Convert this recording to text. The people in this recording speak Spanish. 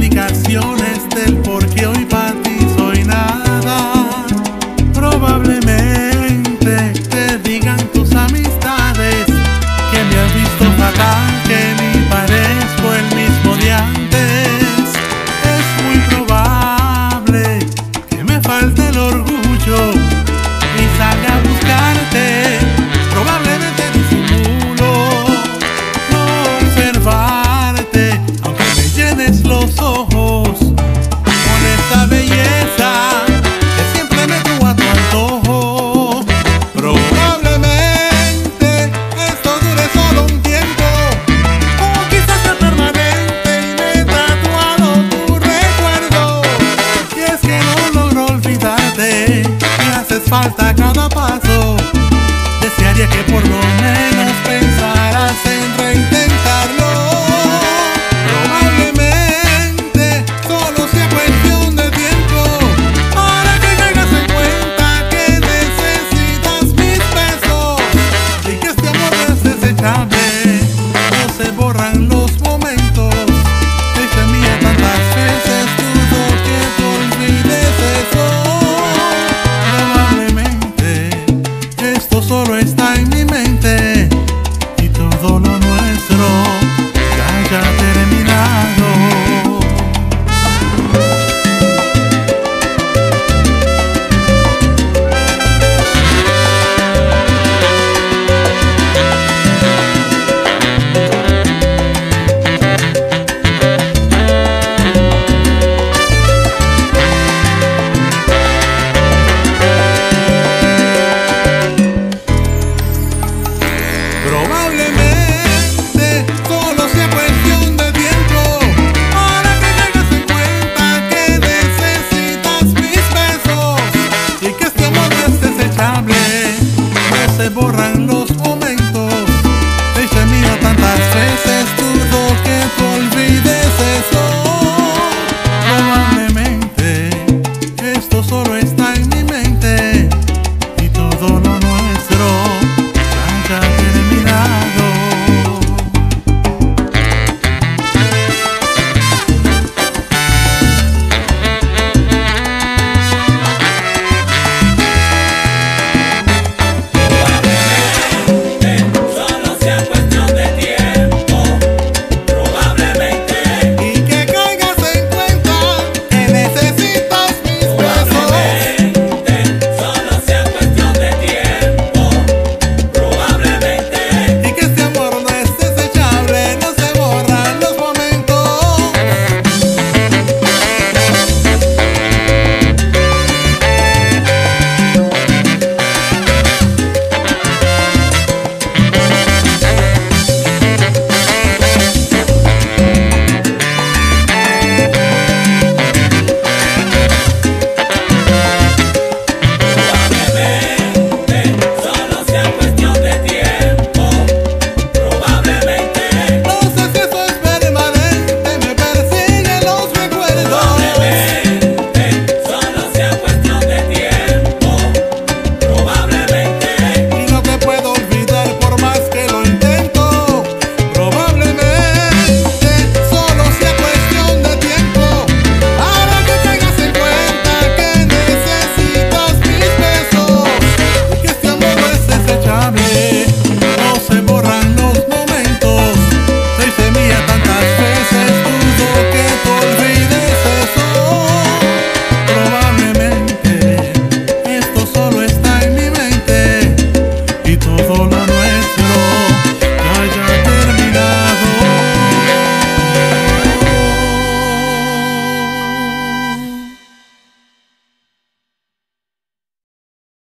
explicaciones del por qué hoy para ti soy nada. Probablemente te digan tus amistades que me has visto fatal, que ni parezco el mismo de antes. Es muy probable que me falte el orgullo y salga a buscarte. Probablemente disimulo no observarte, aunque me llenes los ojos con esta belleza que siempre me tuvo a tu antojo. Probablemente esto dure solo un tiempo, o quizás sea permanente y me he tatuado tu recuerdo. Y es que no logro olvidarte, me haces falta a cada paso. Desearía que por lo menos